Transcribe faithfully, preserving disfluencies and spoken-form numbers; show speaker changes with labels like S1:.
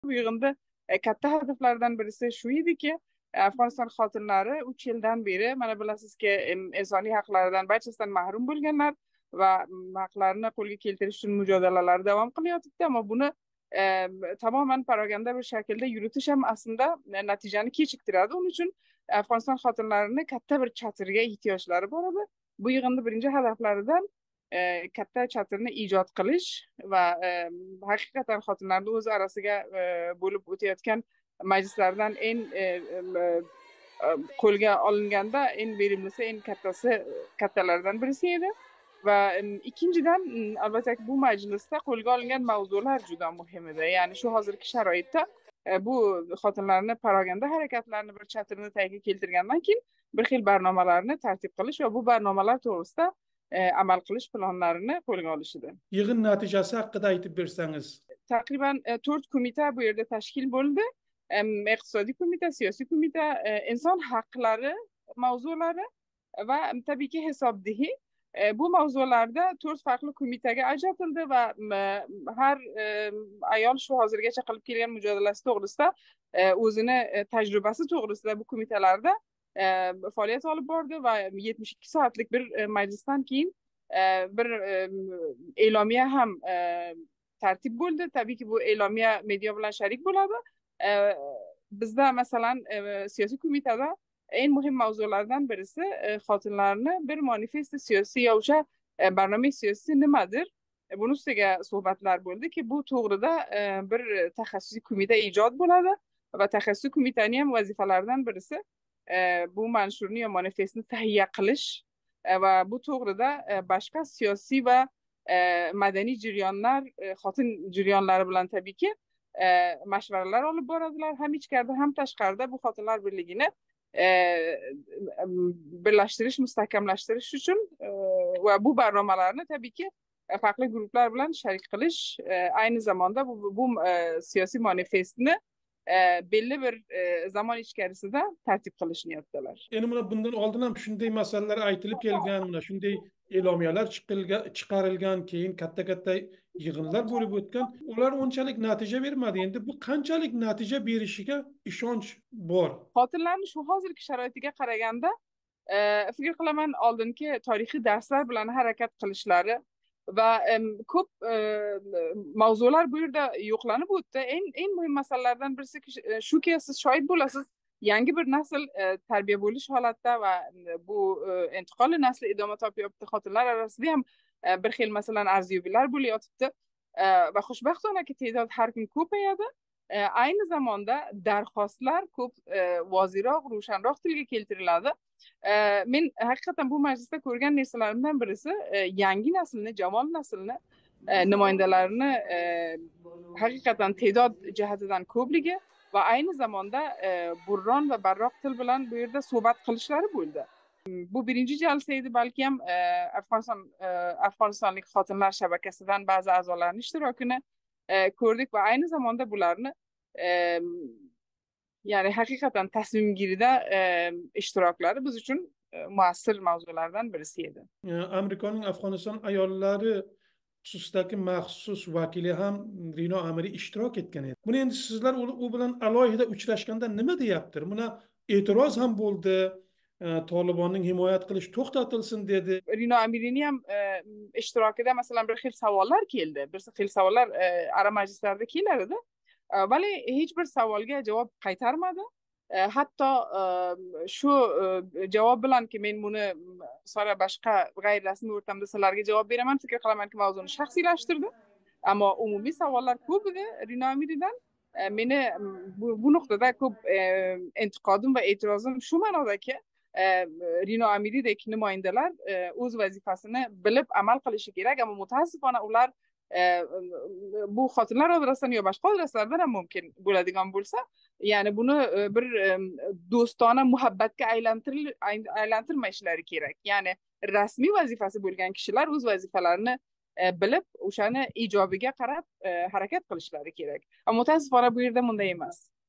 S1: Bu yig'inda e, katta hadaflardan birisi shu ediki, e, Afg'oniston xotinlari uch yildan beri mana bilasizki em, insoniy haqlaridan barchasidan mahrum bo'lganlar va mm, haqlarini qo'lga keltirish uchun mujodalalar davom qilyotibdi, ammo buni e, tamoman paraganda bir shaklda yuritish ham aslida e, natijani kechiktiradi. Uning uchun Afg'oniston xotinlarini katta bir chatirga ehtiyojlari bor edi. Bu yig'inni birinchi hadaflaridan e, katta chatirni ijod qilish va e, haqiqatan xotinlarni o'z orasiga e, bo'lib o'tayotgan majlislardan eng e, e, e, qo'lga olinganda eng verimlisi, eng kattasi kattalaridan birisi edi. Va e, ikkinchidan m, albatta bu majlisda qo'lga olingan mavzular juda muhim edi. Ya'ni shu hozirgi sharoitda e, bu xotinlarni paraganda harakatlarini bir chatirini tagiga keltirgandan keyin bir xil barnomalarni tartib qilish va bu barnomalar to'g'risida e, amal qilish planlarini qo'lga olishdi.
S2: Yig'in natijasi haqida aytib bersangiz.
S1: Taqriban e, to'rt qo'mita bu yerda tashkil bo'ldi. Em, iqtisodiy qo'mita, siyosiy qo'mita, e, inson haqlari mavzulari va tabiiyki hisobdehi. E, bu mavzularda to'rt farkli qo'mitaga ajratildi va m, har e, ayol shu hozirgacha qilib kelgan mujodalasi to'g'risida e, o'zini e, tajribasi to'g'risida bu qo'mitalarda e, faoliyat olib bordi va yetmish ikki soatlik bir e, majlisdan keyin e, bir e, e'lomiya ham e, tartib bo'ldi. Tabiiyki bu e'lomiya media bilan sharik bo'ladi. E, bizda masalan e, siyosiy qo'mitada eng muhim mavzulardan birisi e, xotinlarni bir manifesti siyosiy ya o'sha e, barnoma siyosiy nimadir? E, buni ustiga suhbatlar bo'ldiki, bu to'g'rida e, bir taxassusiy qo'mita ijod bo'ladi va taxassusiy qo'mitaning ham vazifalaridan birisi e, bu manshurni ya manifestni tahiyya qilish e, va bu to'g'rida e, boshqa siyosiy va e, madaniy jarayonlar, e, xotin jarayonlari bilan tabiiyki e, mashvaralar olib boradilar. Ham ichkarida ham tashqarida bu xotinlar birligini e, birlashtirish, mustahkamlashtirish uchun e, va bu barnomalarni tabiiyki e, farklı gruplar bilan sharik qilish, e, aynı zamanda bu, bu e, siyosiy manifestni e, belli bir e, zaman ichkarisida tartib qilish niyatidalar.
S2: Endi mana bundan oldin ham shunday masalalar aytilib kelgan, mana shunday e'lomiyalar chiqilgan, chiqarilgan, keyin katta-katta yig'inlar bo'lib o'tgan. Ular unchalik natija bermadi. Endi bu qanchalik natija berishiga ishonch bor?
S1: Xotinlarni shu hozirgi sharoitiga qaraganda e, fikr qilaman oldingi tarixiy darslar bilan harakat qilishlari va em, ko'p e, mavzular bu yerda yo'qlanib o'tdi. Eng eng muhim masalalardan birisi e, shuki, siz shohid bo'lasiz, yangi bir nasl e, tarbiya bo'lish holatda va e, bu e, intiqoli nasli idoma topyapti. Xotinlar orasida ham e, bir xil masalan arziyoblar bo'layotibdi e, va xushbaxtonaki ta'dod har kun ko'payadi. E, aynı zamanda darxostlar ko'p e, voziyroq, ro'shanroq tilga keltiriladi. E, men haqiqatan bu majlisda ko'rgan narsalarimdan birisi e, yangi naslni, jamol naslni e, namoyandalarini e, haqiqatan ta'dod jihatidan ko'pligi va aynı zamanda e, burron va barroq til bilan bu yerda suhbat qilishlari bo'ldi. Bu birinchi jalsa edi, balki ham e, Afg'oniston e, Afg'onistonlik xotinlar shabakasidan ba'zi a'zolarning ishtirokini e, ko'rdik va aynı zamanda bularni e, ya'ni haqiqatan tasmimgirida e, ishtiroklari biz uchun e, muassir mavzulardan birisi edi.
S2: E, Amerikaning Afg'oniston ayollari xususidagi maxsus vakili ham Rino Amiri ishtirok etgan edi. Buni endi sizlar u, u bilan alohida uchrashganda nima deyaptir? Buna e'tiroz ham bo'ldi. E, Tolibonning himoyat qilish to'xtatilsin dedi.
S1: Rino Amirining ham e, ishtirokida masalan bir xil savollar keldi. Bir xil savollar e, ara majlislarda kelar edi. E, vali hech bir savolga javob qaytarmadi. E, hatto e, shu e, javob bilanki men buni sonra boshqa g'ayr rasmiy o'rtamda sizlarga javob beraman, fikr qilamanki mavzuni shaxsiylashtirdi. Ammo umumiy savollar ko'p edi Rino Amiridan. E, meni bu, bu nuqtada ko'p e, intiqodim va e'tirozim shu ma'nodaki, e, Rino Amiridek nimoyandalar e, o'z vazifasini bilib amal qilishi kerak, ammo mutaassifona ular e, bu xotinlar orasidan yo boshqa orasilardan ham mumkin bo'ladigan bo'lsa, ya'ni buni e, bir e, do'stona muhabbatga aylantiril aylantirmashlari kerak. Ya'ni rasmiy vazifasi bo'lgan kishilar o'z vazifalarini e, bilib o'shani ijobiga qarab e, harakat qilishlari kerak. Ammo mutaassifona bu yerda bunday emas.